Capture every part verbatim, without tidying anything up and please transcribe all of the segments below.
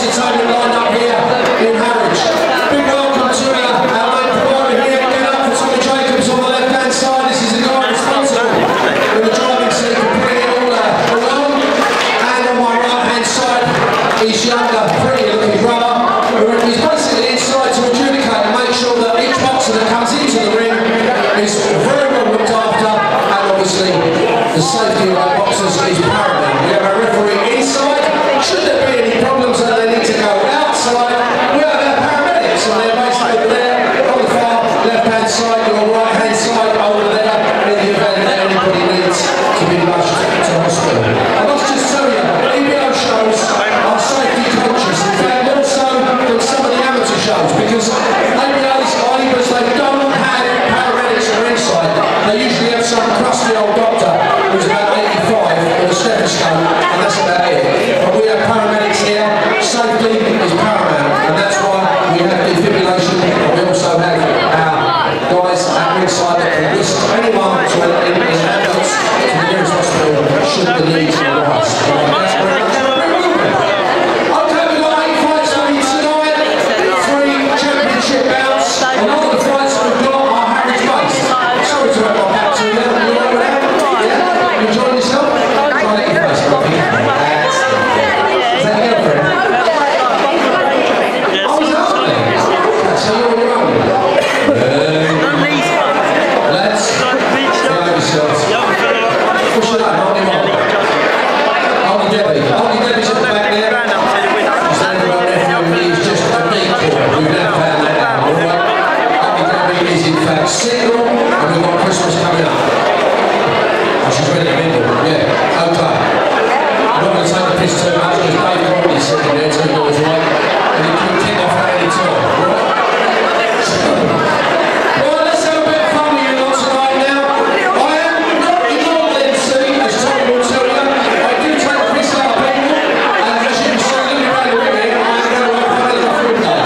entertainment lined up here in Harwich. Big welcome to uh, our main provider here. Get up for Tommy Jacobs on the left-hand side. This is the guy responsible for the driving seat for putting it all, uh, all on. And on my right-hand side, his younger, pretty-looking brother. He's basically inside to adjudicate and make sure that each boxer that comes into the ring is very well looked after, and obviously the safety of our boxers is paramount. We have a referee inside. Should there be any problems that they need to go outside, we have our paramedics, and they're basically over there on the far left-hand side or right-hand side over there in the event that anybody needs to be rushed to hospital. I must just tell you, E B O shows are safety conscious, in fact more so than some of the amateur shows, because A B Os, I B As, they don't have paramedics on their inside. They usually have some crusty old doctor who's about eighty-five with a stethoscope, and that's about it. But we have paramedics here. Safety is paramount, and that's why we have defibrillation. And we also have our guys at ringside that can whisk anyone to an ambulance to the nearest hospital should the need arise. That's very much. Okay, we've got eight fights for you tonight. Three championship bouts. And all the fights we've got are Harwich based. Sorry to have my back to you. You know what I mean? Yeah? You enjoying yourself? Try to get your face off. That's it. Is that your girlfriend? Oh, is that up there? Okay, so you're on your own. Let's behave yourselves. Push it up, hold him on. Hold Debbie. Hold Debbie's at the back there. She's standing right there for me. He's just a decoy. We've now found that out, alright? Hold Debbie is in fact single, and we've got Christmas coming up. Oh, she's ready to mingle. Yeah, okay. I'm not going to take the piss too much because Dave Rodney's sitting there two doors away, and he can kick off at any time, alright? Well, let's have a bit of fun with you lot tonight now. I am not your M C, as Tommy will tell you. I do take the piss out of people, and as you can see, looking around the ring here, I am going to work hard enough for him now.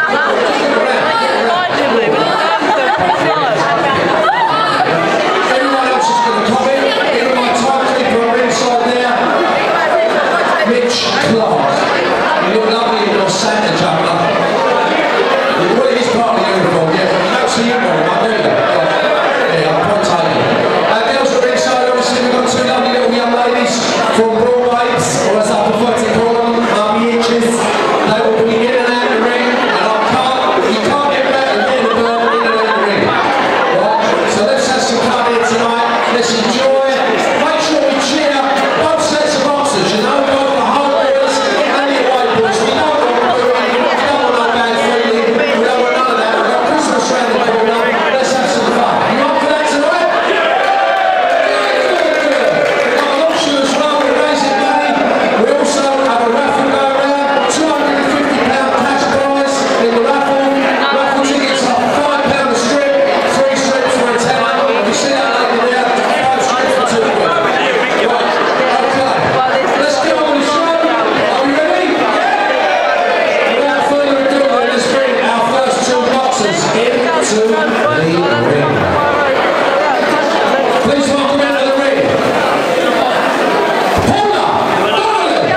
Everyone else is going to comment. Even my timekeeper on inside there, Mitch Clark. You look lovely in your Santa jumper. Well, it is part of the uniform, yeah. You don't see you wearing it, do you? Yeah, yeah, I'm quite taken. Uh, girls are inside, obviously, we've got two lovely little young ladies from Broadways, or as I prefer to call them, um, Yitches. They will be in and out of the ring, and I can't, you can't get better than getting the girl in and out of the ring. Right? So let's have some fun here tonight. Let's enjoy. Make sure we cheer both sets of boxers, you know, both the home boys and the away boys. We don't want to do it. We don't want no bad feeling. We don't want none of that. We've got Christmas round the corner. Let's have some fun. You up for that tonight? Good, good. We've got a auction as well. We're raising money. We also have a raffle go around. two hundred and fifty pound cash prize in the raffle. Raffle tickets are five pounds a strip, three strips for a tenner. You see that lady there? Five strips for two quid. Right. Okay. Let's get on with the show. Are we ready? Without further ado, let's bring our first two boxers into the ring. Please welcome into the ring. Paula Donnelly.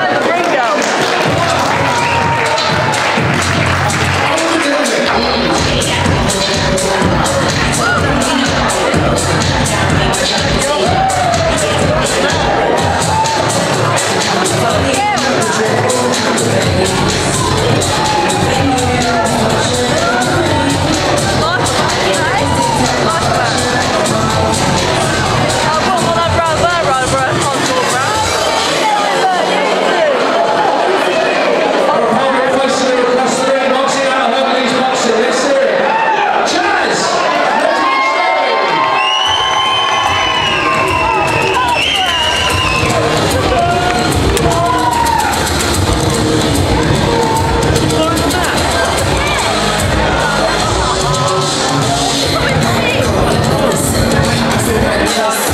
Just